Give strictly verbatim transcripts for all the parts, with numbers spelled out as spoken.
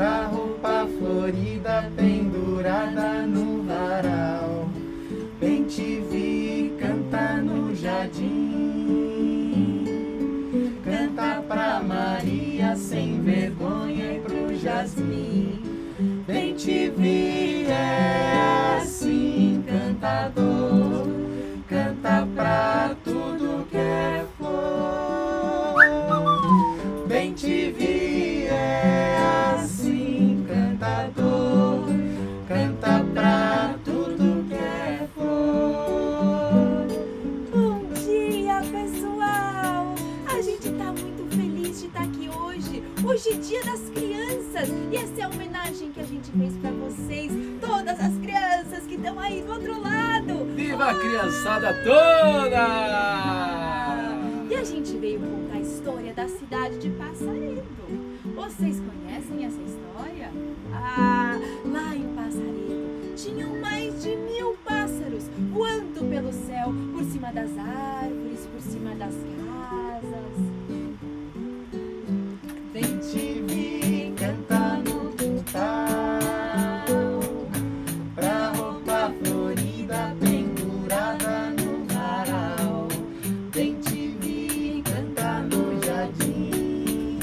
pra roupa florida pendurada no varal. Bem te vi cantar no jardim, canta pra Maria sem vergonha e pro Jasmim. Bem te vi, é assim, cantador, canta pra tudo que é flor. Bem te vi, é assim, cantador, canta pra tudo que é flor. Bom dia, pessoal! A gente tá muito feliz de estar aqui hoje. Hoje é Dia das Crianças e essa é a homenagem que a gente fez pra vocês, todas as crianças que estão aí do outro lado. Viva a criançada toda! E a gente veio contar a história da cidade de Passaredo. Vocês conhecem essa história? Ah, lá em Passaredo tinham mais de mil pássaros voando pelo céu, por cima das árvores, por cima das casas. Bem te vi cantar no quintal, pra roupa florida pendurada no varal. Bem te vi cantar no jardim,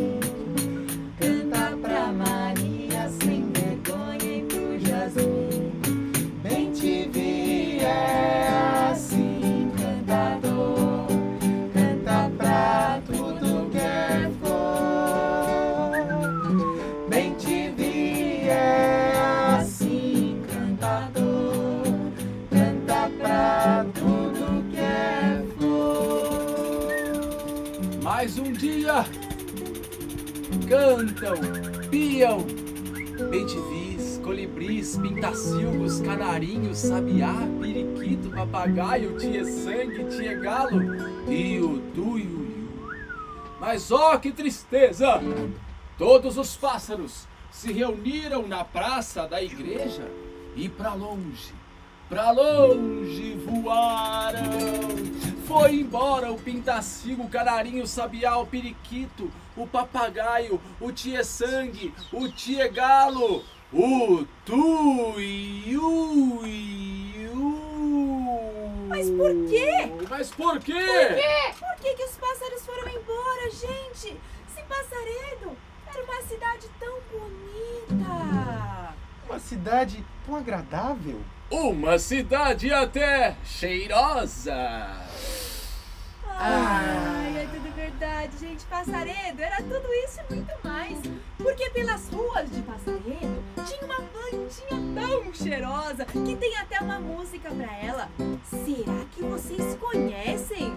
canta pra Maria sem vergonha e pro Jasmim. Bem te vi, é assim, cantador, canta pra tudo que é flor. Bem te vi, é assim, cantador, canta pra tudo que é flor. Mais um dia! Cantam, piam, bem-te-vis, colibris, pintacilgos, canarinhos, sabiá, periquito, papagaio, tia-sangue, tia-galo e o tuiuiu. Mas ó que tristeza! Todos os pássaros se reuniram na praça da igreja e pra longe, pra longe voaram. Foi embora o pintacilgo, o canarinho, o sabiá, o periquito, o papagaio, o tia-sangue, o tia-galo, o tuiuiu. Mas por quê? Mas por quê? Por quê? Por que que os pássaros foram embora, gente? Se Passaredo era uma cidade tão bonita. Uma cidade tão agradável. Uma cidade até cheirosa. Ai, é tudo verdade, gente. Passaredo era tudo isso e muito mais. Porque pelas ruas de Passaredo tinha uma plantinha tão cheirosa que tem até uma música pra ela. Será que vocês conhecem?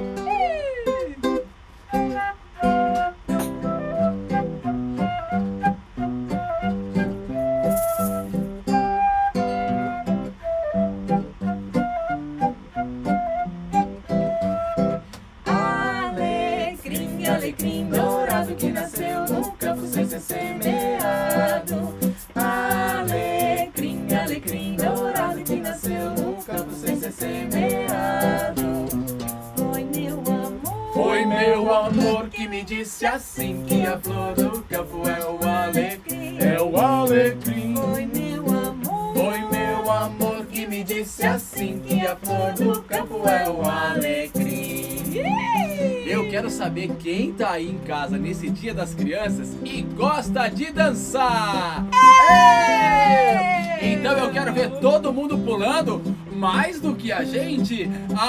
Alecrim, alecrim dourado que nasceu no campo sem ser semeado. Alecrim, alecrim dourado que nasceu no campo sem ser semeado. Foi meu amor. Foi meu amor que me disse assim que a flor do campo é o alecrim, é o alecrim. Foi meu amor. Foi meu amor que me disse assim que a flor do campo é o alecrim. Eu quero saber quem tá aí em casa nesse Dia das Crianças e gosta de dançar! Então eu quero ver todo mundo pulando mais do que a gente.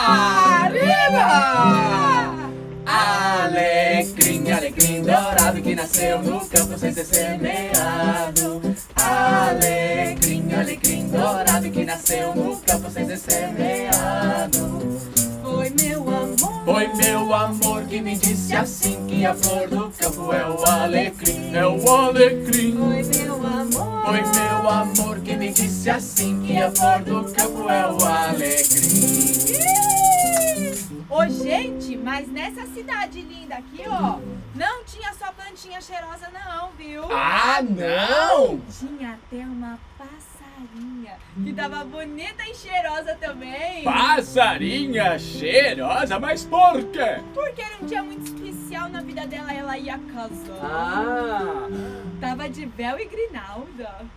Arriba! Alecrim, alecrim dourado que nasceu no campo sem ser semeado. Alecrim, alecrim dourado que nasceu no campo sem ser semeado. Foi meu amor. Foi meu amor que me disse assim que a flor do campo é o alecrim, é o alecrim. Foi meu amor. Foi meu amor que me disse assim que a flor do campo é o alecrim. Ô, gente, mas nessa cidade linda aqui, ó, não tinha só plantinha cheirosa não, viu? Ah, não! Tinha até uma passarinha que tava bonita e cheirosa também. Passarinha cheirosa? Mas por quê? Porque era um dia muito especial na vida dela, ela ia casar. Ah! Tava tava de véu e grinalda,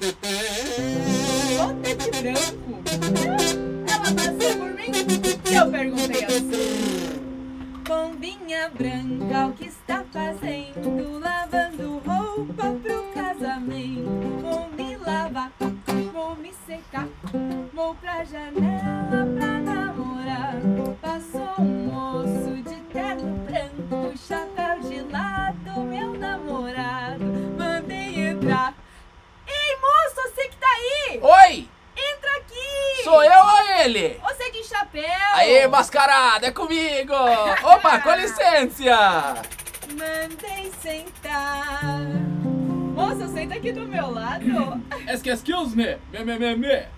toda de branco. Ela passou por mim e eu perguntei assim: pombinha branca, o que está fazendo? Lavando roupa pro casamento. Vou me lavar, vou me secar, vou pra janela pra namorar. Passou um moço de terno branco, chapéu de lado, meu namorado. Mandei entrar. Ei, moço, você que tá aí! Oi! Entra aqui! Sou eu ou ele? Você de chapéu! Aê, mascarada, é comigo! Opa, com licença! Mandei sentar. Moça, senta aqui do meu lado. Excuse me, me, me, me, me.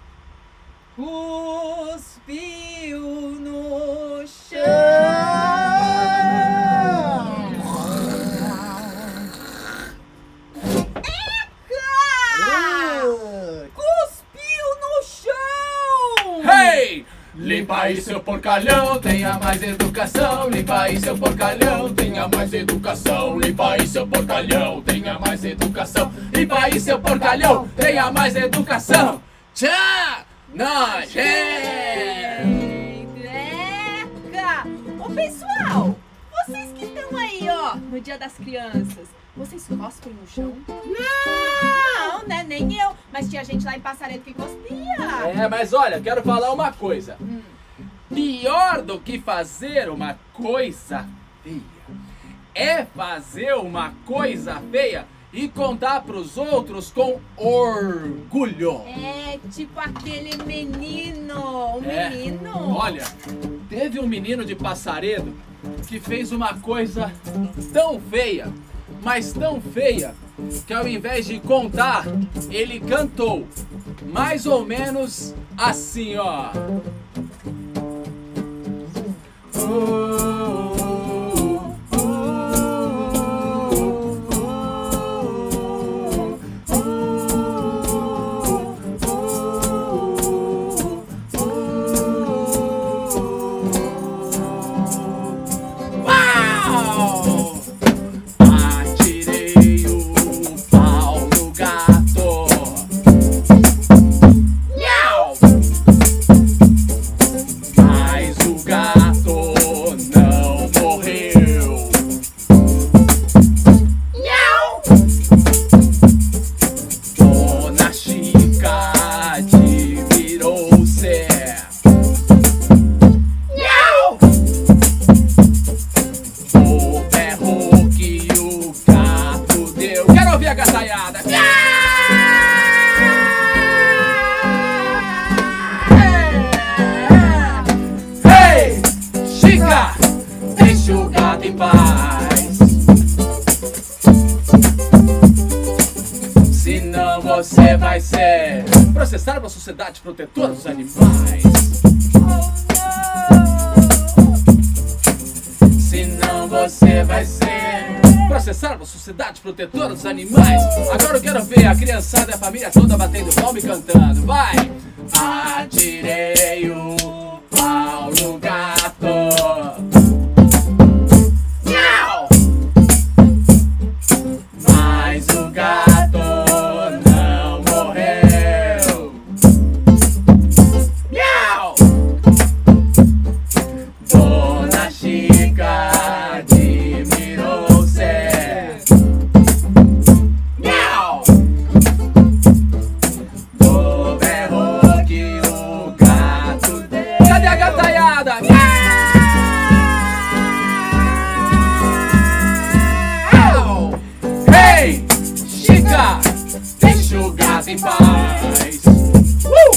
Cuspiu no chão. Cuspiu no chão! Hey! Limpa aí seu porcalhão, tenha mais educação. Limpa aí seu porcalhão, tenha mais educação. Limpa aí seu porcalhão, tenha mais educação. Limpa aí seu porcalhão, tenha mais educação. Tchau! Nojento! Eca! Ô pessoal, vocês que estão aí, ó, no Dia das Crianças, vocês cospem no chão? Não, né? Nem eu. Mas tinha gente lá em Passaredo que cuspia. É, mas olha, quero falar uma coisa. Hum. Pior do que fazer uma coisa feia é fazer uma coisa feia e contar pros outros com orgulho. É, tipo aquele menino. O É. menino. Olha, teve um menino de Passaredo que fez uma coisa tão feia, mas tão feia, que ao invés de contar, ele cantou mais ou menos assim, ó. Uau! Atirei o pau no gato. Miau! Mas o gato não morreu. Miau! Dona Chica admirou-se. Miau! O berro que o gato deu. Quero ouvir a gataiada. Ei, Chica, deixa o gato em paz. Senão você vai ser processado pela Sociedade Protetora dos Animais. Senão você vai ser processado pela Sociedade Protetora dos Animais. Agora eu quero ver a criançada e a família toda batendo palma e cantando. Vai! Atirei o pau no gato. Miau! Mas o gato não morreu. Miau! Dona Chica admirou-se. Miau! Do berro que o gato deu. Cadê a gataiada? Miau! Ei, Chica, deixa o gato em paz. Uh!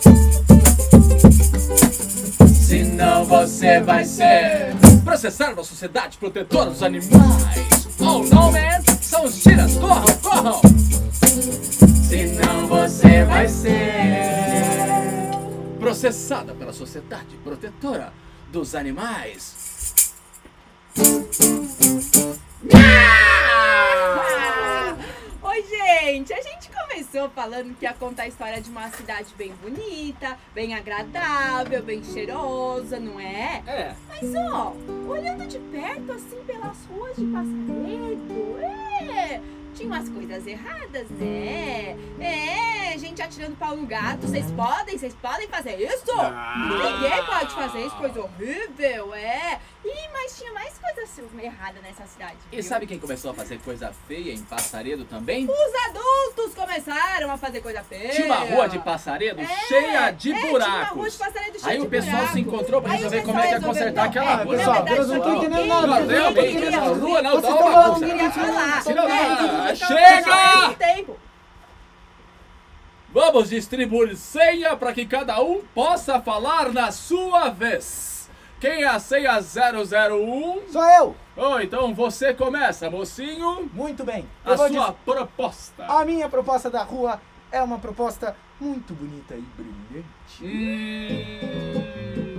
Senão você vai ser processado pela Sociedade Protetora dos Animais. Oh não, man, são os tiras, corram, corram. Senão você vai ser processada pela Sociedade Protetora dos Animais. Ah! Oi, gente! A gente começou falando que ia contar a história de uma cidade bem bonita, bem agradável, bem cheirosa, não é? É. Mas, ó, olhando de perto, assim, pelas ruas de Passaredo, é, tinha umas coisas erradas, né? É, gente atirando pau no gato. Vocês podem? Vocês podem fazer isso? Ninguém pode fazer isso, coisa horrível, é. Ih, mas tinha mais coisas erradas nessa cidade. E viu? sabe quem começou a fazer coisa feia em Passaredo também? Os adultos começaram a fazer coisa feia. Tinha uma rua de Passaredo É, cheia de é, buracos. Tinha uma rua de Passaredo cheia Aí de o pessoal buraco. se encontrou pra Aí resolver o como é que ia pessoal consertar resolveu- aquela não, rua. é, Pessoal, na verdade, eu não tô ninguém- entendendo nada. Não, ninguém realmente, queria essa ouvir. rua não Vocês dá estão uma falando, bagunça. ninguém Queria falar. Tira lá, É, tudo que tava chega! fazendo ao mesmo tempo. Vamos distribuir senha para que cada um possa falar na sua vez. Quem é a senha zero zero um? Sou eu! Oh, então você começa, mocinho. Muito bem. A Eu vou sua dizer- proposta. A minha proposta da rua é uma proposta muito bonita e brilhante. Hum...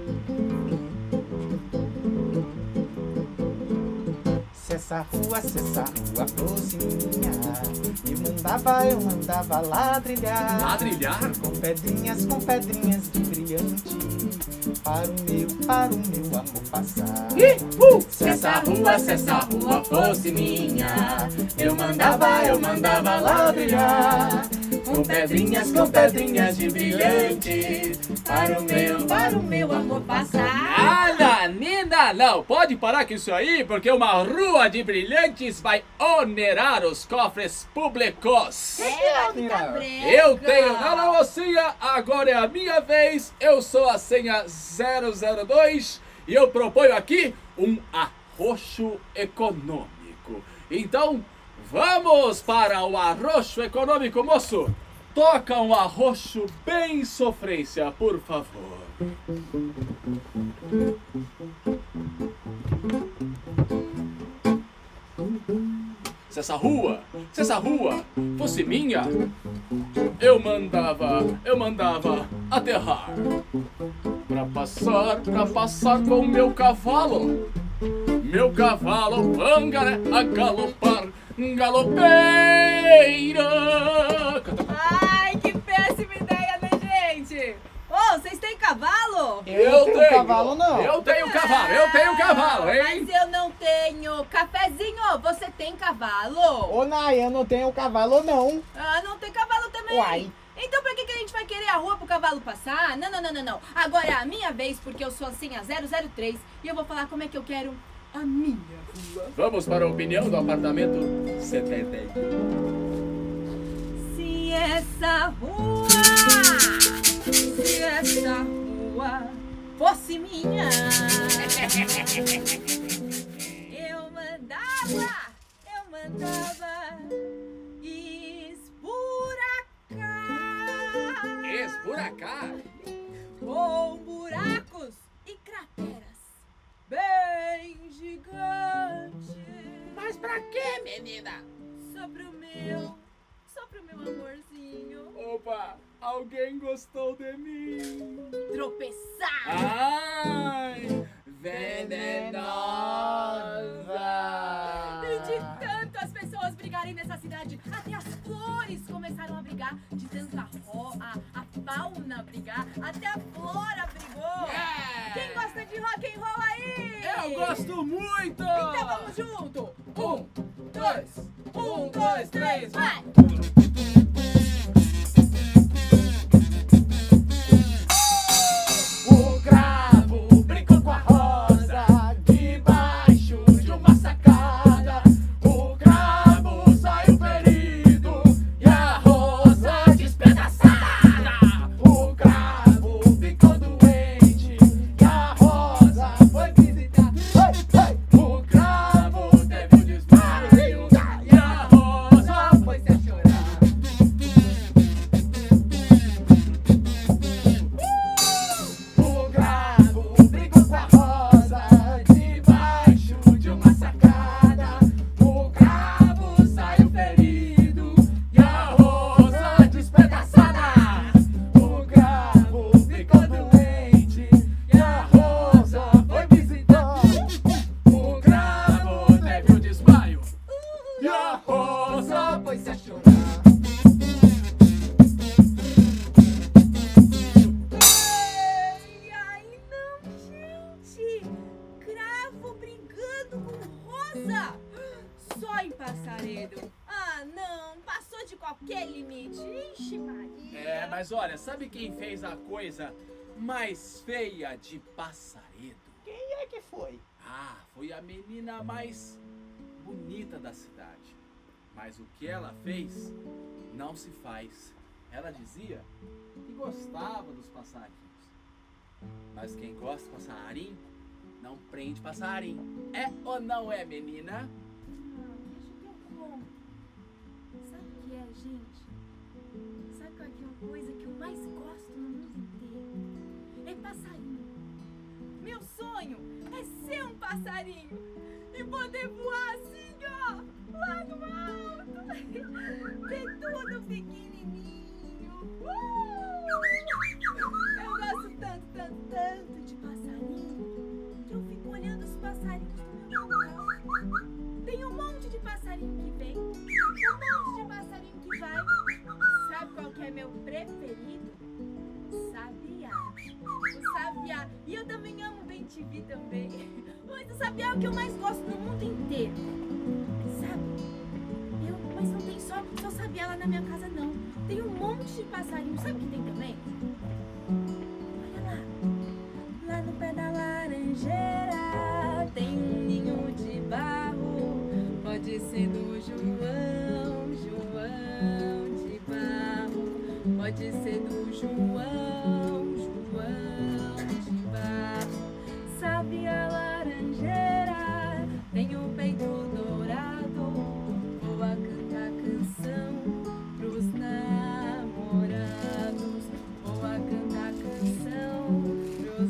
Se essa rua, se essa rua fosse minha, eu mandava, eu mandava ladrilhar. Ladrilhar? Com pedrinhas, com pedrinhas de brilhante, para o meu, para o meu amor passar. Se essa rua, se essa rua fosse minha, eu mandava, eu mandava ladrilhar. Com pedrinhas, com pedrinhas de brilhante, para o meu, para o meu amor passar. Olha, Nina, não pode parar com isso aí, porque uma rua de brilhantes vai onerar os cofres públicos. É, vai ficar Nina? brega. Eu tenho, não, não, mocinha, agora é a minha vez. Eu sou a senha zero zero dois e eu proponho aqui um arroxo econômico. Então, vamos para o arroxo econômico, moço. Toca um arroxo bem sofrência, por favor. Se essa rua, se essa rua fosse minha, eu mandava, eu mandava aterrar. Pra passar, pra passar com o meu cavalo. Meu cavalo pangaré a galopar, galopeira. Ai, que péssima ideia, né, gente? Ô, vocês têm cavalo? Eu tenho cavalo, não. Eu tenho cavalo, eu tenho cavalo, hein? Mas eu não tenho. Cafezinho, você tem cavalo? Ô, Nai, eu não tenho cavalo, não. Ah, não tem cavalo também. Uai. Então pra que, que a gente vai querer a rua pro cavalo passar? Não, não, não, não, não. Agora é a minha vez, porque eu sou a senha zero zero três e eu vou falar como é que eu quero a minha rua. Vamos para a opinião do apartamento setenta e um. Se essa rua, se essa rua fosse minha, eu mandava, eu mandava esburacar. Esburacar? Com buracos e crateras bem gigantes. Mas pra quê, menina? Só pro meu, só pro meu amorzinho Opa, alguém gostou de mim? tropeçar. Ai, Venenosa. E de tanto as pessoas brigarem nessa cidade, até as flores começaram a brigar, de tanto a, ro a, a fauna brigar, até a flora brigou. É. Quem gosta de rock and roll aí? eu gosto muito! Então vamos junto. Um, dois, um, dois, três, vai. O cravo brincou com a rosa debaixo de uma sacada. O cravo saiu ferido e a rosa despedaçada. O cravo ficou doente e a rosa foi visitar. O cravo teve um desmaio e a rosa foi se chorar. qualquer limite. Ixi, Maria. É, mas olha, sabe quem fez a coisa mais feia de Passaredo? Quem é que foi? Ah, foi a menina mais bonita da cidade. Mas o que ela fez não se faz. Ela dizia que gostava dos passarinhos. Mas quem gosta de passarinho não prende passarinho. É ou não é, menina? Não, deixa que eu conto. Sabe o que é, gente? Sabe qual é que é a coisa que eu mais gosto no mundo inteiro? É passarinho. Meu sonho é ser um passarinho e poder voar assim, ó, lá no alto. Ver tudo pequenininho. Uh! Eu gosto tanto, tanto, tanto de passarinho que eu fico olhando os passarinhos do meu quintal. Tem um monte de passarinho que vem, um monte de passarinho que vai. Sabe qual que é meu preferido? Sabiá. O sabiá. E eu também amo bem T V também. Mas o sabiá é o que eu mais gosto no mundo inteiro. Sabe? Eu, mas não tem só, só sabiá lá na minha casa, não. Tem um monte de passarinho. Sabe o que tem também? Olha lá. Lá no pé da laranjeira tem um ninho de barro. Pode ser do João, João de barro. Pode ser do João, João de barro. Sabe a laranjeira tem o peito dourado. Vou a cantar canção pros namorados. Vou a cantar canção pros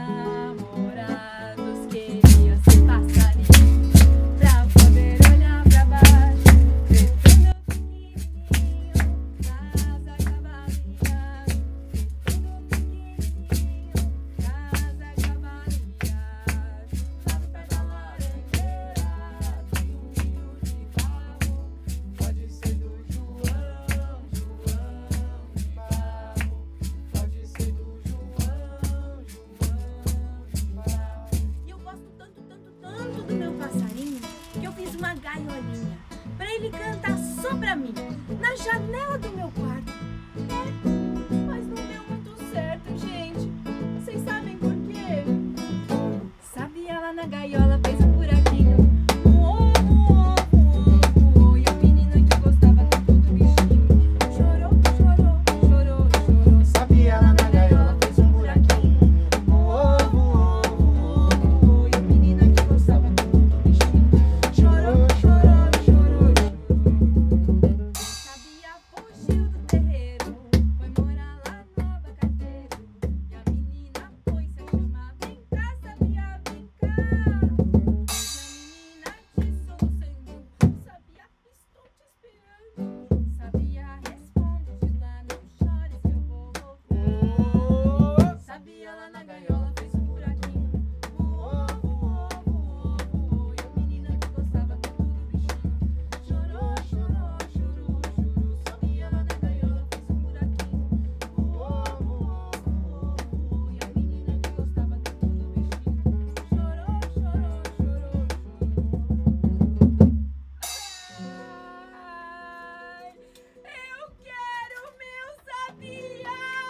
namorados. Queria ser passarinho pra poder olhar pra baixo, ver tudo pequenininho, casa cavalinha, ver tudo pequenininho, casa cavalinha. Lá no pé da laranjeira tem um ninho de barro. Pode ser do João, João de barro. Pode ser do João, João de barro. E eu gosto tanto, tanto, tanto do meu passarinho que eu fiz uma gaiolinha pra ele cantar só pra mim, na janela do meu quarto. É, mas não deu muito certo, gente. Vocês sabem por quê? Sabe, ela na gaiola fez um buraquinho. Uou, uou, uou, uou. E a menina que gostava tanto do bichinho chorou, chorou, chorou, chorou. Sabe, ela na gaiola fez um buraquinho. Uou, uou, uou. E a menina que gostava tanto do bichinho chorou, chorou, chorou, chorou. Sabia fugiu do terreiro, foi morar lá no abacateiro. E a menina foi se chamar, vem cá, sabia, vem cá. E a menina te soluçando, sabia, estou te esperando. Sabia, responde de lá, não chores que eu vou voltar. Sabia, lá na gaiola fez um buraquinho. Uou, uou, uou, uou. E a menina que gostava tanto do bichinho chorou, chorou, chorou, chorou. Sabia, lá na gaiola fez um buraquinho. Uou, uou, uou, uou. E a menina que gostava tanto do bichinho chorou, chorou, chorou, chorou. Ai, eu quero meu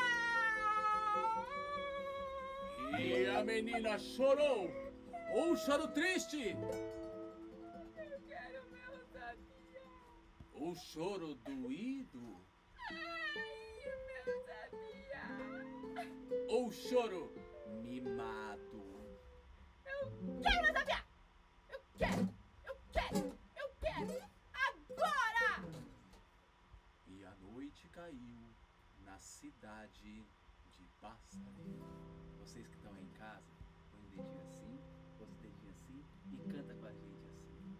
sabiá! E a menina chorou. Um choro triste. Eu quero meu sabiá! Um choro doído. Ai, meu sabiá! Ou choro mimado. Eu quero meu sabiá! Eu quero! Eu quero! Eu quero! Agora! E a noite caiu na cidade de Passaredo. Vocês que estão aí em casa, põe o dedinho assim, põe o dedinho assim e canta com a gente assim.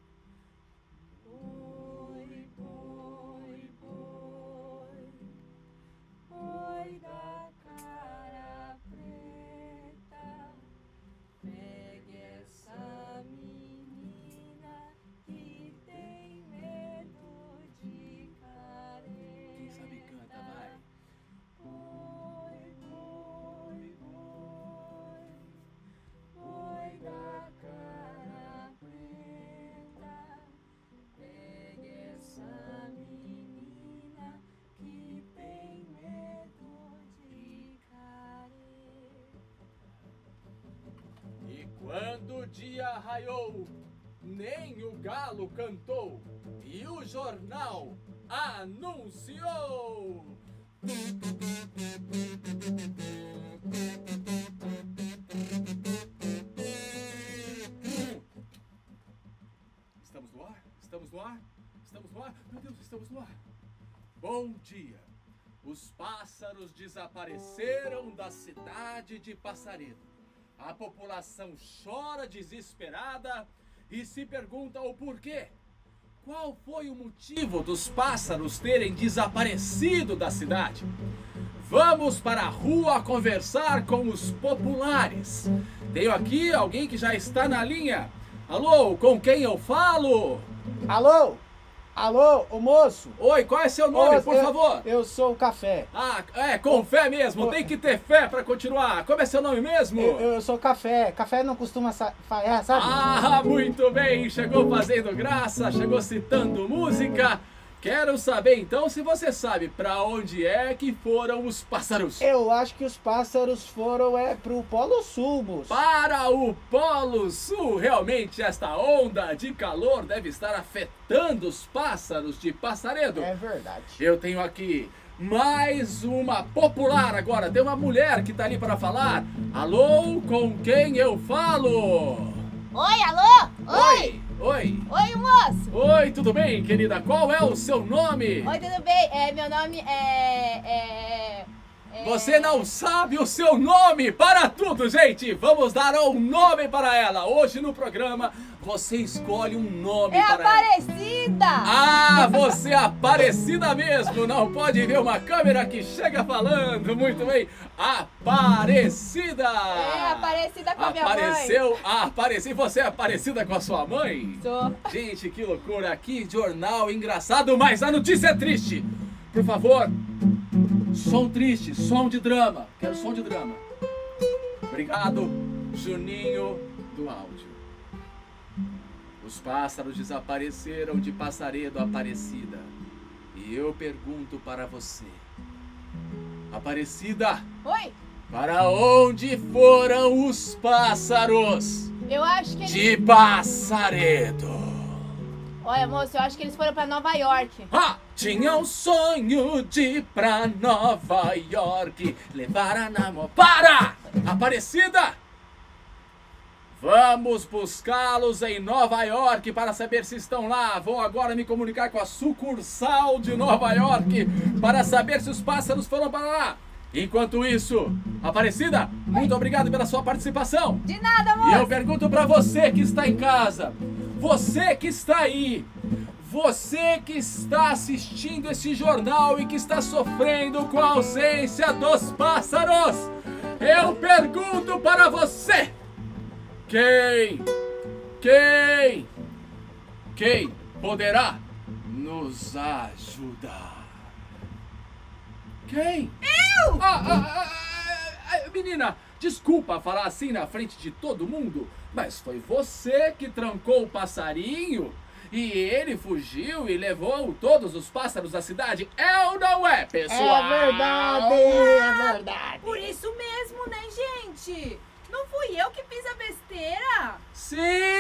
Boi, boi, boi, boi da cara preta, pegue essa menina que tem medo de careta. Quem sabe canta, vai. Boi, boi, boi, boi da cara preta, pegue o dia raiou, nem o galo cantou, e o jornal anunciou. Estamos no ar? Estamos no ar? Estamos no ar? Meu Deus, estamos no ar. Bom dia. Os pássaros desapareceram da cidade de Passaredo. A população chora desesperada e se pergunta o porquê. Qual foi o motivo dos pássaros terem desaparecido da cidade? Vamos para a rua conversar com os populares. Tenho aqui alguém que já está na linha. Alô, com quem eu falo? Alô? Alô, ô moço? Oi, qual é seu nome, Ô, por eu, favor? Eu sou o Café. Ah, é, com fé mesmo, Ô, tem que ter fé para continuar. Como é seu nome mesmo? Eu, eu sou Café. Café não costuma sa- falhar, sabe? Ah, muito bem, chegou fazendo graça, chegou citando música. Quero saber então se você sabe para onde é que foram os pássaros. Eu acho que os pássaros foram é, pro Polo Sul, moço. Para o Polo Sul, realmente esta onda de calor deve estar afetando os pássaros de Passaredo. É verdade. Eu tenho aqui mais uma popular agora. Tem uma mulher que tá ali para falar. Alô, com quem eu falo? Oi, alô? Oi! Oi! Oi, moço! Oi, tudo bem, querida? Qual é o seu nome? Oi, tudo bem? É, meu nome é... é, é... Você não sabe o seu nome? Para tudo, gente! Vamos dar um nome para ela. Hoje no programa, você escolhe um nome É para ela. Aparecida! Ah, você é Aparecida mesmo! Não pode ver uma câmera que chega falando. Muito bem. Aparecida! É, Aparecida com a minha mãe. Apareceu, ah, apareci. Você é Aparecida com a sua mãe? Sou. Gente, que loucura. Que jornal engraçado, mas a notícia é triste. Por favor, som triste, som de drama. Quero som de drama. Obrigado, Juninho do áudio. Os pássaros desapareceram de Passaredo, Aparecida. E eu pergunto para você, Aparecida, Oi! para onde foram os pássaros Eu acho que eles... de Passaredo? Olha, moço, eu acho que eles foram pra Nova York. Ah, tinha um sonho de ir pra Nova York, levar a namorada. Para! Aparecida! Vamos buscá-los em Nova York para saber se estão lá. Vou agora me comunicar com a sucursal de Nova York para saber se os pássaros foram para lá. Enquanto isso, Aparecida, muito obrigado pela sua participação. De nada, E moço! eu pergunto para você que está em casa, você que está aí, você que está assistindo esse jornal e que está sofrendo com a ausência dos pássaros, eu pergunto para você, quem, quem, quem poderá nos ajudar? Quem? Eu! Ah, ah, ah, ah, menina, desculpa falar assim na frente de todo mundo, mas foi você que trancou o passarinho e ele fugiu e levou todos os pássaros da cidade. É ou não é, pessoal? É verdade, é verdade. Por isso mesmo, né, gente? Não fui eu que fiz a besteira. Sim!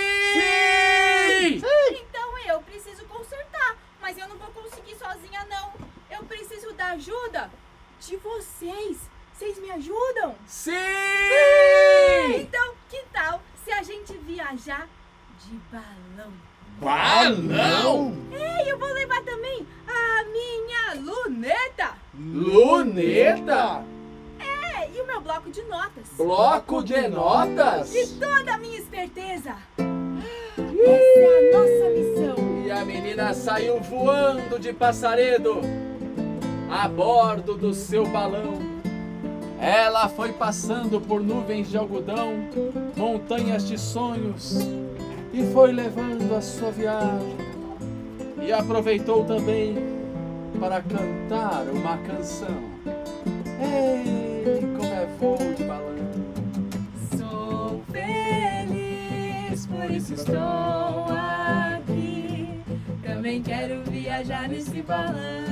Sim! Então eu preciso consertar. Mas eu não vou conseguir sozinha, não. Eu preciso da ajuda de vocês. Vocês me ajudam? Sim! Então, que tal se a gente viajar de balão? Balão? Ei, eu vou levar também a minha luneta. Luneta? É, e o meu bloco de notas. Bloco de notas? De toda a minha esperteza. Essa é a nossa missão. E a menina saiu voando de Passaredo a bordo do seu balão. Ela foi passando por nuvens de algodão, montanhas de sonhos e foi levando a sua viagem. E aproveitou também para cantar uma canção. Ei, como é voo de balão. Sou feliz, por isso estou aqui. Também quero viajar nesse balão.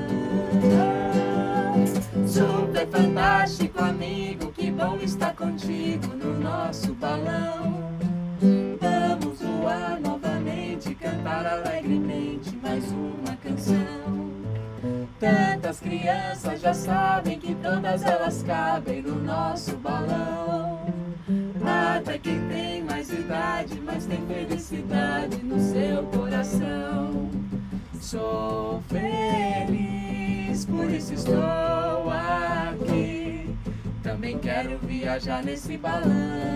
Super fantástico, amigo, que bom estar contigo no nosso balão. Vamos voar novamente, cantar alegremente mais uma canção. Tantas crianças já sabem que todas elas cabem no nosso balão. Até quem tem mais idade, mas tem felicidade no seu coração. Sou feliz, por isso estou aqui. Também quero viajar nesse balão.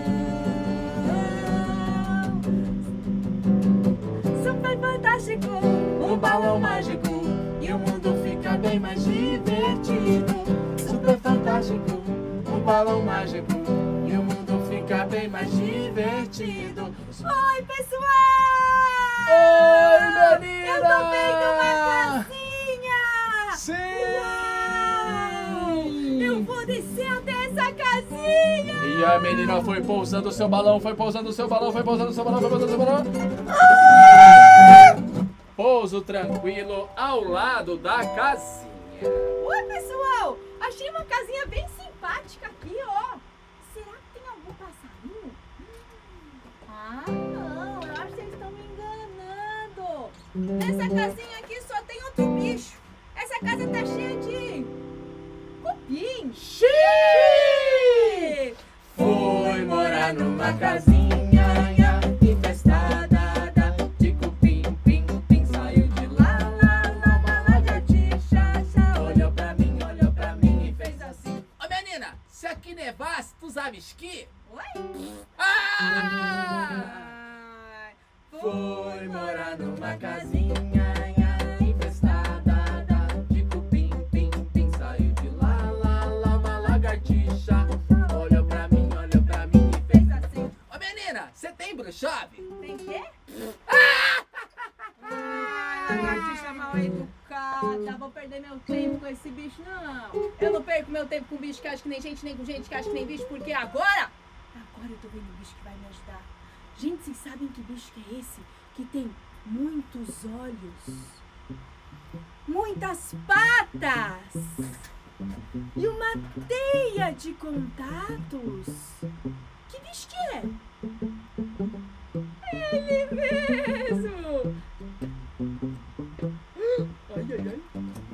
Super fantástico, um balão mágico, e o mundo fica bem mais divertido. Super fantástico, um balão mágico, e o mundo fica bem mais divertido. Oi, pessoal! Oi, menina! Eu tô vendo uma casinha! Sim! Uau! Eu vou descer até essa casinha! E a menina foi pousando o seu balão, foi pousando o seu balão, foi pousando o seu balão, foi pousando o seu balão. Pouso tranquilo ao lado da casinha. Oi, pessoal! Achei uma casinha bem simpática aqui, ó. Será que tem algum passarinho? Ah, não. Eu acho que vocês estão me enganando. Nessa casinha aqui só tem outro bicho. Essa casa tá cheia de cupim. Xiii! Fui morar numa casinha infestada de cupim, pim, pim. Saiu de lá, lá, lá, uma lagartixa. Olhou pra mim, olhou pra mim e fez assim. Ô menina, se aqui nevasse, tu sabe esqui? Oi? Ah! Ai, Fui morar numa casinha infestada de cupim, pim, pim. Saiu de lá, lá, lá, uma lagartixa. Olhou pra mim, olhou pra mim e fez assim. Ô menina, você tem bruxobe? Tem quê? Ai, lagartixa mal educada. Vou perder meu tempo com esse bicho, não. Eu não perco meu tempo com bicho que acha que nem gente, nem com gente que acha que nem bicho, porque agora, agora eu tô vendo um bicho que vai me ajudar. Gente, vocês sabem que bicho que é esse? Que tem muitos olhos, muitas patas e uma teia de contatos. Que bicho que é? Ele mesmo! Ai, ai, ai.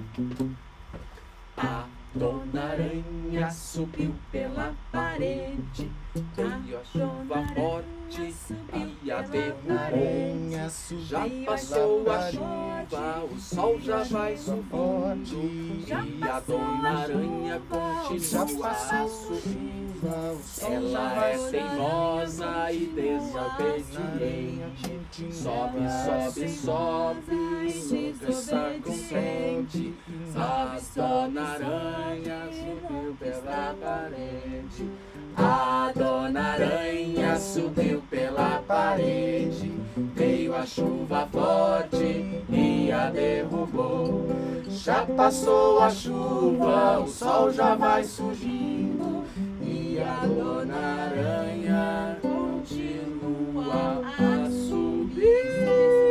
A dona aranha subiu pela parede. Veio a chuva forte e a derrubou. Aranha Já subiu passou pela a parede, chuva, o sol já vai subindo. E a dona aranha Já continua passou a a subir. chuva, o sol já Ela vai é subir. teimosa e desobediente. Sobe, sobe, sobe, sobe, saco quente. A dona aranha subiu pela parede. A dona aranha subiu pela parede. Veio a chuva forte e a derrubou. Já passou a chuva, o sol já vai surgindo. E a dona aranha continua a subir.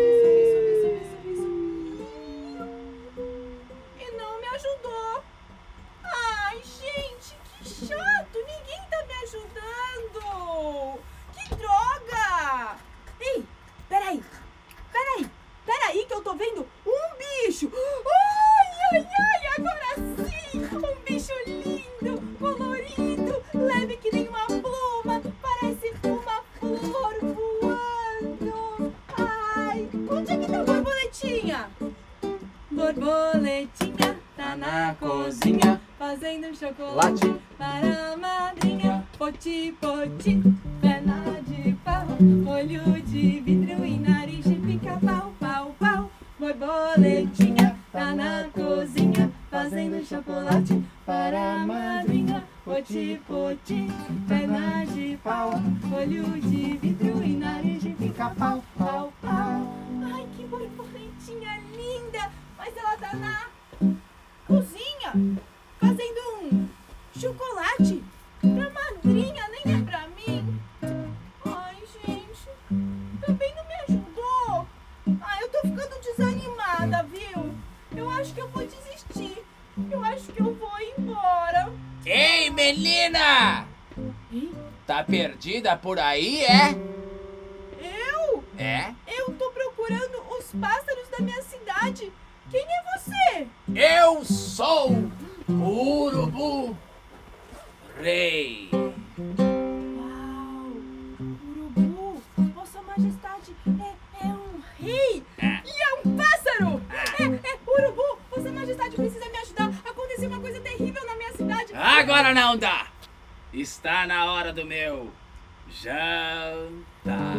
E não me ajudou. Ai, gente, que chato. Ninguém tá me ajudando. Que droga. Ei, peraí. Peraí. Peraí que eu tô vendo um bicho. Ai, ai, ai, agora sim. Um bicho lindo, colorido, leve que nem uma pluma. Parece uma flor voando. Ai, onde é que tá a borboletinha? Borboletinha tá na cozinha, fazendo chocolate para a madrinha. Poti, poti, perna de pau, olho de vidro e nariz de pica-pau, pau, pau. Borboletinha tá na cozinha, fazendo chocolate para a madrinha. Poti, poti, perna de pau, olho de vidro e nariz de pica-pau, pau, pau. Ai, que borboletinha linda! Mas ela tá na cozinha, fazendo um chocolate pra madrinha, nem é pra mim. Ai, gente, também não me ajudou. Ai, eu tô ficando desanimada, viu? Eu acho que eu vou desistir. Eu acho que eu vou embora. Ei, menina! Hein? Tá perdida por aí, é? É? Eu tô procurando os pássaros da minha cidade. Quem é você? Eu sou o Urubu Rei. Uau! Urubu, Vossa Majestade é, é um rei É. e é um pássaro! É, é, Urubu, Vossa Majestade precisa me ajudar. Aconteceu uma coisa terrível na minha cidade. Agora não dá. Está na hora do meu jantar.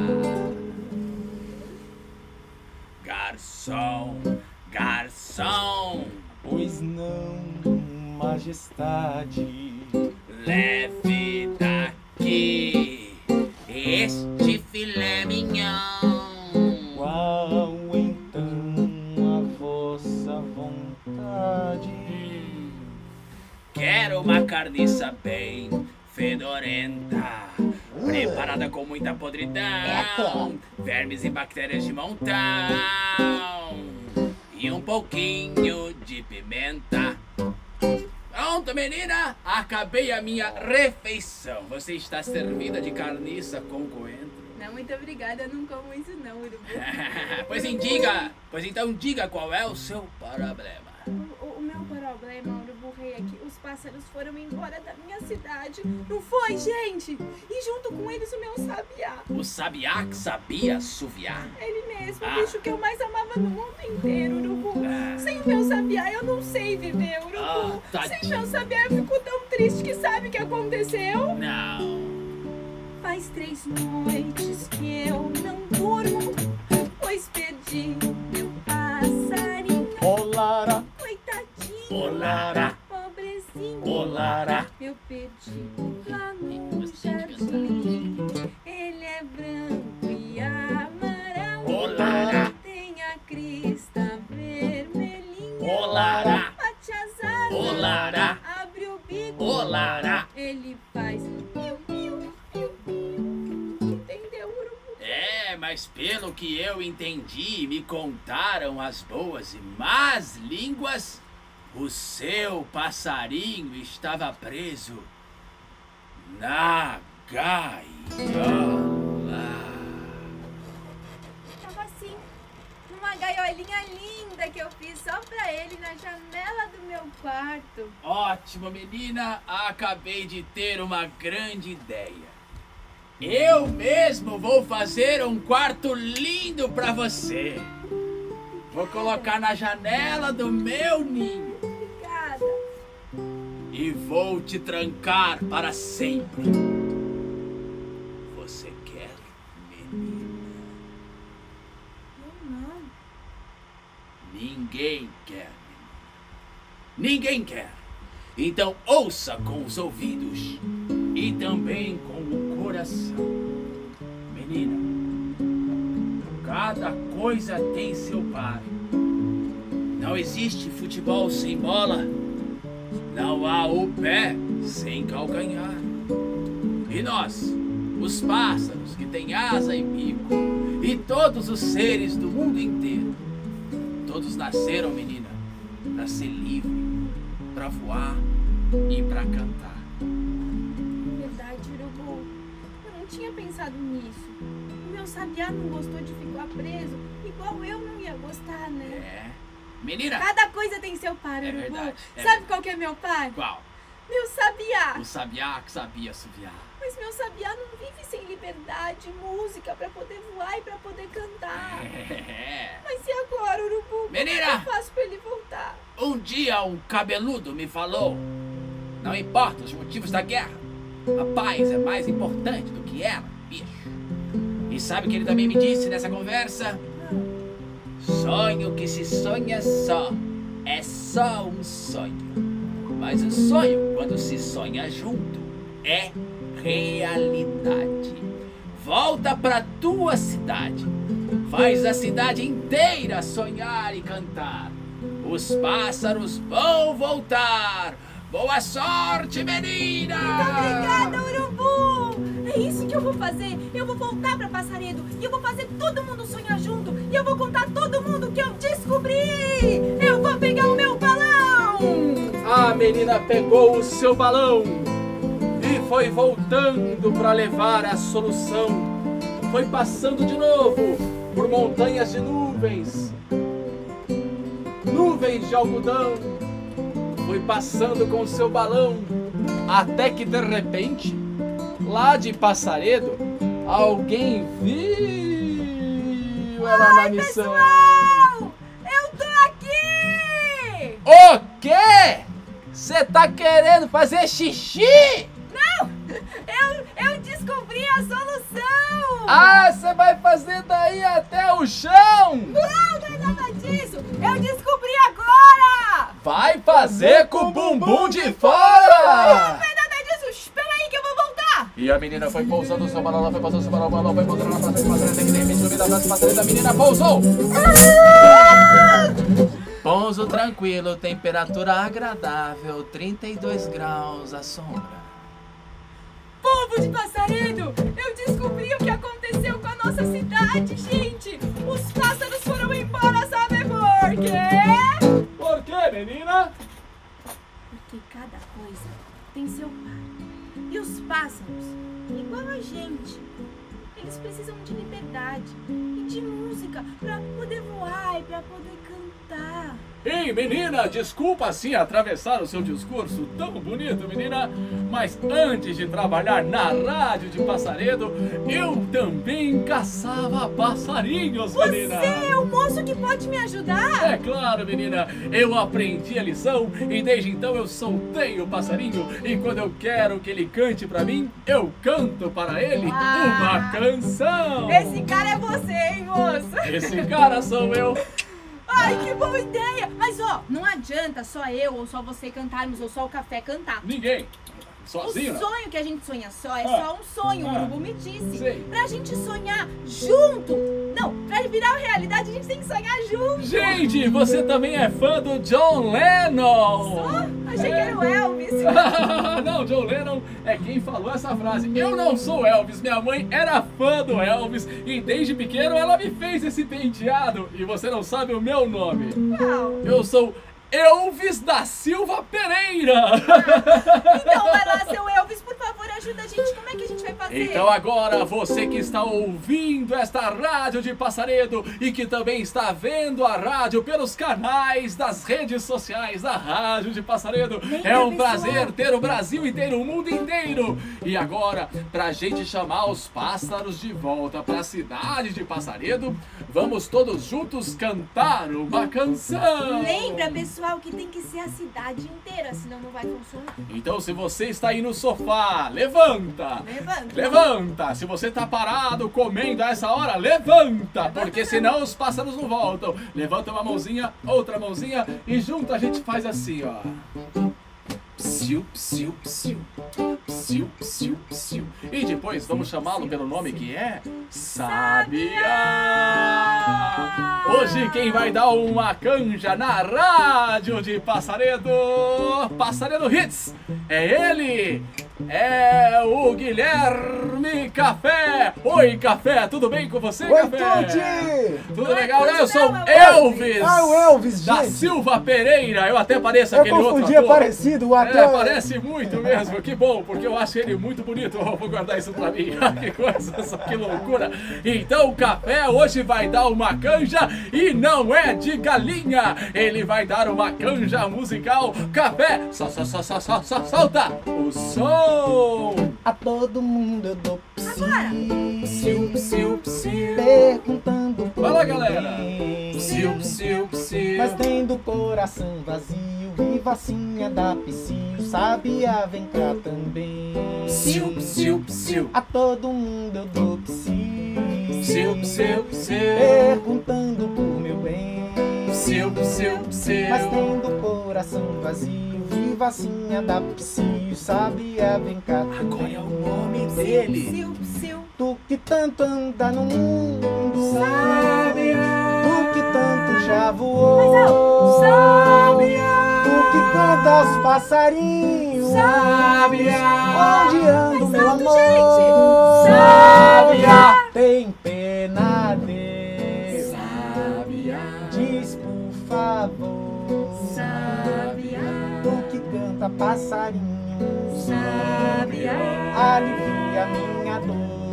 Garçom, garçom, Pois não, majestade. leve daqui este filé mignon. Qual então a vossa vontade? Hum, Quero uma carniça bem fedorenta, preparada com muita podridão, vermes e bactérias de montão e um pouquinho de pimenta. Pronto, menina, acabei a minha refeição. Você está servida de carniça com coentro. Não, muito obrigada, eu não como isso não, Urubu. Pois diga, pois então diga qual é o seu problema. O, o- o meu problema, Urubu Rei, é que os pássaros foram embora da minha cidade. Não foi, gente? E junto com eles o meu sabiá. O sabiá que sabia assoviar. Ele mesmo, Ah. o bicho que eu mais amava no mundo inteiro, Urubu. Ah. Sem o meu sabiá eu não sei viver, Urubu. Ah, Sem tadinho. meu sabiá eu fico tão triste que sabe o que aconteceu? Não. Faz três noites que eu não durmo, pois perdi meu passarinho. Olara, Coitadinho, Olara, pobrezinho. olara. Eu perdi lá no jardim. Ele é branco e amarelo. Olara, Tem a crista vermelhinha. olara, Bate as asas. olara, Abre o bico. olara. Ele faz piu, piu, piu, piu. Entendeu, Urubu? É, mas pelo que eu entendi, me contaram as boas e más línguas, o seu passarinho estava preso na gaiola. Tava assim, numa gaiolinha linda que eu fiz só pra ele na janela do meu quarto. Ótimo, menina, acabei de ter uma grande ideia. Eu mesmo vou fazer um quarto lindo pra você. Vou colocar na janela do meu ninho Obrigada. e vou te trancar para sempre. Você quer, menina? Eu não. Ninguém quer, menina. Ninguém quer. Então ouça com os ouvidos e também com o coração. Menina, cada coisa tem seu par. Não existe futebol sem bola. Não há o pé sem calcanhar. E nós, os pássaros que têm asa e bico, e todos os seres do mundo inteiro, todos nasceram, menina, para ser livre, para voar e para cantar. Verdade, Urubu. Eu não tinha pensado nisso. O meu sabiá não gostou de ficar preso, igual eu não ia gostar, né? É. Menina! Cada coisa tem seu par, É Urubu. verdade, é Sabe verdade. qual que é meu par? Qual? Meu sabiá. O sabiá que sabia assoviar. Mas meu sabiá não vive sem liberdade, música, pra poder voar e pra poder cantar. É. Mas e agora, Urubu? Menina! Como é que eu faço pra ele voltar? Um dia um cabeludo me falou: não importa os motivos da guerra, a paz é mais importante do que ela, bicho. E sabe o que ele também me disse nessa conversa? Sonho que se sonha só é só um sonho. Mas o sonho, quando se sonha junto, é realidade. Volta pra tua cidade. Faz a cidade inteira sonhar e cantar. Os pássaros vão voltar. Boa sorte, menina! Obrigada, Urubu! É isso que eu vou fazer. Eu vou voltar pra Passaredo e eu vou fazer todo mundo sonhar junto. E eu vou contar a todo mundo que eu descobri. Eu vou pegar o meu balão. A menina pegou o seu balão e foi voltando para levar a solução foi passando de novo por montanhas de nuvens, nuvens de algodão, foi passando com o seu balão, até que de repente, lá de Passaredo, alguém viu ela na missão. Pessoal, eu tô aqui! O quê? Você tá querendo fazer xixi? Não, eu, eu descobri a solução! Ah, você vai fazer daí até o chão? Não, não é nada disso! Eu descobri agora! Vai fazer com o bumbum de fora! Não é nada disso! Espera aí que eu vou voltar! E a menina foi pousando o seu balão, ela foi pousando o seu balão, o balão foi pousando na praça de Passaredo, que de repente no meio da praça de Passaredo a menina pousou! Pouso tranquilo, temperatura agradável, trinta e dois graus à sombra. Povo de Passaredo, eu descobri o que aconteceu com a nossa cidade, gente! Os pássaros foram embora, sabe por quê? Por quê, menina? Porque cada coisa tem seu par. E os pássaros, igual a gente, eles precisam de liberdade e de música pra poder voar e pra poder cantar. Ei, menina, desculpa assim atravessar o seu discurso tão bonito, menina, mas antes de trabalhar na rádio de Passaredo, eu também caçava passarinhos, menina. Você é o moço que pode me ajudar? É claro, menina, eu aprendi a lição e desde então eu soltei o passarinho e quando eu quero que ele cante pra mim, eu canto para ele Ah. uma canção. Esse cara é você, hein, moço? Esse cara sou eu. Ai, que boa ideia! Mas ó, não adianta só eu ou só você cantarmos ou só o café cantar. Ninguém. O Sozinho, né? sonho que a gente sonha só é Ah. só um sonho, o Ah. Urubu me disse. Sei. Pra gente sonhar junto. Não, pra virar realidade a gente tem que sonhar junto. Gente, você também é fã do John Lennon? Só? Achei que era o Elvis. Não, John Lennon é quem falou essa frase. Eu não sou Elvis, minha mãe era fã do Elvis e desde pequeno ela me fez esse penteado. E você não sabe o meu nome. Não. Eu sou Elvis da Silva Pereira. Então vai lá, seu Elvis, por favor, ajuda a gente. Como é que a gente vai fazer? Então agora, você que está ouvindo esta rádio de Passaredo e que também está vendo a rádio pelos canais das redes sociais da rádio de Passaredo, Lembra, é um pessoal? prazer ter o Brasil inteiro, o mundo inteiro. E agora, pra gente chamar os pássaros de volta pra cidade de Passaredo, vamos todos juntos cantar uma canção. Lembra, pessoal, que tem que ser a cidade inteira, senão não vai funcionar. Então, se você está aí no sofá, levanta. Levanta. Levanta! Se você tá parado comendo a essa hora, levanta! Porque senão os pássaros não voltam. Levanta uma mãozinha, outra mãozinha e junto a gente faz assim, ó. Psiu, psiu, psiu. Psiu, psiu, psiu. E depois vamos chamá-lo pelo nome que é Sabiá! Hoje quem vai dar uma canja na rádio de Passaredo, Passaredo Hits, é ele! É o Guilherme Café! Oi, Café, tudo bem com você, Oi, Café? Tuti! Tudo legal? Eu sou Não, Elvis! Ah, o Elvis, Da gente! Silva Pereira! Eu até pareço Eu aquele outro confundi, é ator. parecido, o ator. É, parece muito mesmo, que bom, porque eu acho ele muito bonito. Eu vou guardar isso pra mim. Que coisa, que loucura. Então o Café hoje vai dar uma canja e não é de galinha. Ele vai dar uma canja musical. Café, só, só, só, só, só, só solta o som. A todo mundo eu dou psiu, Psiu, psiu, psiu. perguntando por Vai lá, galera. ninguém. Psiu, psiu, psiu. Mas tendo o coração vazio, vivacinha da psiu, Sabiá vem cá também. Psiu, psiu, psiu. A todo mundo eu dou psiu, Psiu, psiu, psiu. perguntando por meu bem. Psiu, psiu, psiu. Mas tendo o coração vazio, vivacinha da psiu, Sabiá vem cá também. Agora é o nome dele. Psiu, psiu. Tu que tanto anda no mundo, Sabiá. tu que tanto já voou, Mais alto. Sabiá. tu que canta aos passarinhos, Sabiá. onde anda o Mais meu alto, amor? gente. Sabiá. Tem pena dele, Sabiá. diz por favor, Sabiá. tu que canta passarinho, Sabiá. alivia minha dor.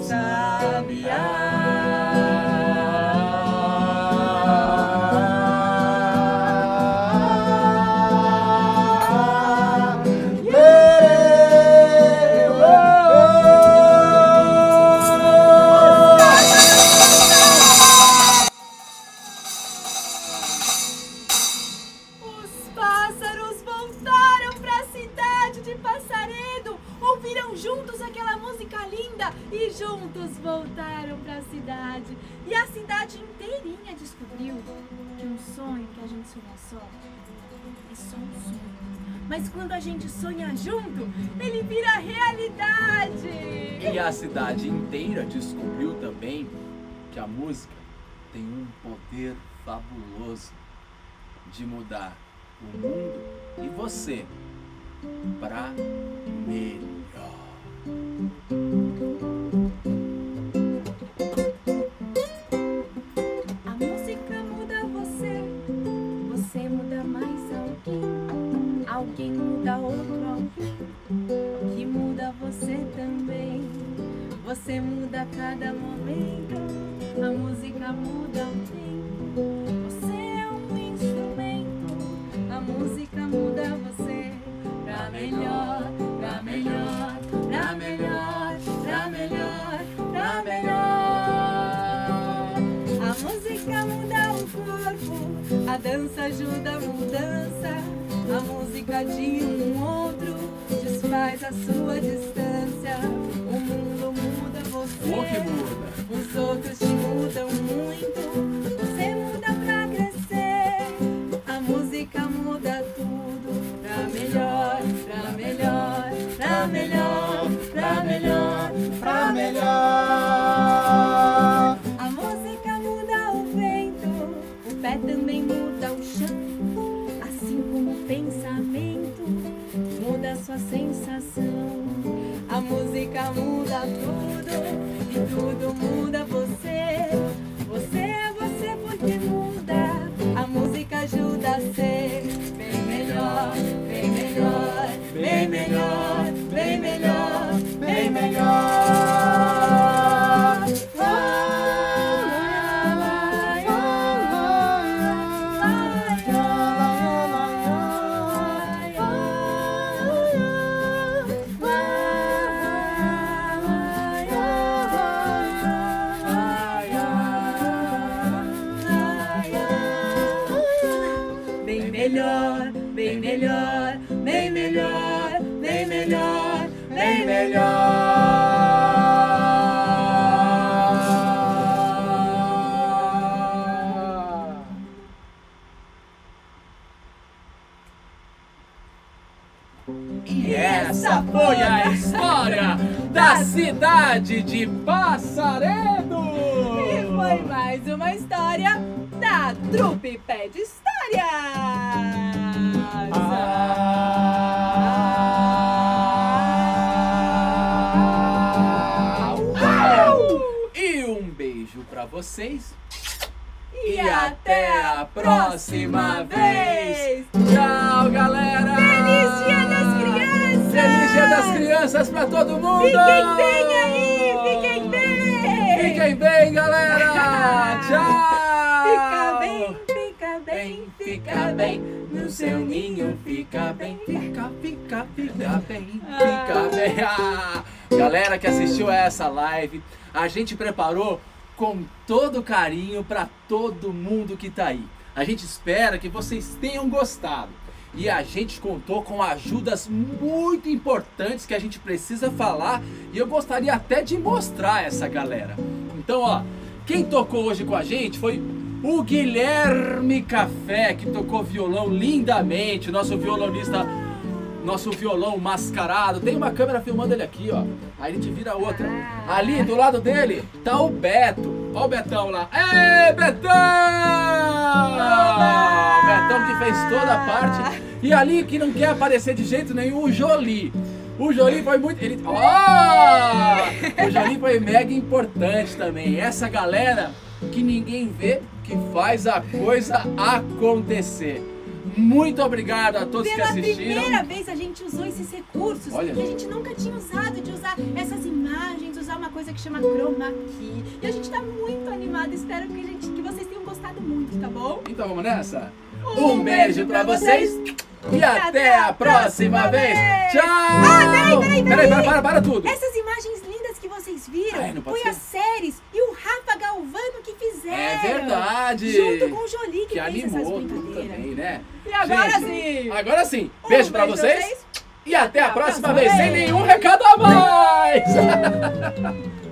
Juntos aquela música linda e juntos voltaram para a cidade. E a cidade inteirinha descobriu que um sonho que a gente sonha só é só um sonho. Mas quando a gente sonha junto, ele vira realidade. E a cidade inteira descobriu também que a música tem um poder fabuloso de mudar o mundo e você para melhor. A música muda você, você muda mais alguém, alguém muda outro alguém, que muda você também. Você muda a cada momento, a música muda o tempo. Você é um instrumento, a música muda você pra melhor, pra melhor, pra melhor, pra melhor, pra melhor. A música muda o corpo, a dança ajuda a mudança. A música de um outro desfaz a sua distância. O mundo muda você, O que muda? os outros te mudam muito. Você muda pra crescer, a música muda tudo pra melhor, pra melhor, pra melhor, pra melhor, pra melhor. A música muda o vento, o pé também muda o chão. Assim como o pensamento muda a sua sensação. A música muda tudo e tudo muda você. Você é você porque muda. A música ajuda a ser bem melhor, bem melhor, bem melhor, bem melhor, bem melhor. Bem melhor, bem melhor, bem melhor, bem melhor, bem melhor. E essa foi a história da cidade de Passaredo! E foi mais uma história da Trupe Pé de Histórias! Ah, uau! E um beijo pra vocês E, e até a próxima vez! Tchau, galera! Feliz Dia das Crianças! Feliz Dia das Crianças pra todo mundo! Fiquem bem aí! Fiquem bem! Fiquem bem, galera! Tchau! Fica bem, fica bem, Fica bem no seu ninho, fica bem, fica, fica, fica bem, fica bem. Ah, galera que assistiu a essa live, a gente preparou com todo carinho para todo mundo que tá aí. A gente espera que vocês tenham gostado. E a gente contou com ajudas muito importantes que a gente precisa falar e eu gostaria até de mostrar essa galera. Então, ó, quem tocou hoje com a gente foi o Guilherme Café, que tocou violão lindamente, nosso violonista, nosso violão mascarado. Tem uma câmera filmando ele aqui, ó. Aí a gente vira outra. Ali, do lado dele, tá o Beto. Ó o Betão lá. Ê, Betão! O Betão que fez toda a parte. E ali, que não quer aparecer de jeito nenhum, o Jolie. O Jolie foi muito... Ele... Oh! O Jolie foi mega importante também. Essa galera que ninguém vê, que faz a coisa acontecer. Muito obrigado a todos que Pela assistiram. primeira vez a gente usou esses recursos. Olha. Que a gente nunca tinha usado, de usar essas imagens, usar uma coisa que chama chroma key. E a gente tá muito animado. Espero que, a gente, que vocês tenham gostado muito, tá bom? Então vamos nessa? Um beijo pra vocês. E até a próxima vez. Tchau! Ah, peraí, peraí, peraí. Para, para, para tudo. Essas imagens lindas que vocês viram, Ai, não pode foi ser. as séries e o Rafa Galvano que fizeram. É verdade. Junto com o Jolie que, Que fez essas animou tudo brincadeiras. também, né? E agora Gente, sim. Agora sim. Um Beijo pra beijo vocês. vocês. E até a Até a próxima próxima vez. Sem vez. nenhum recado a mais.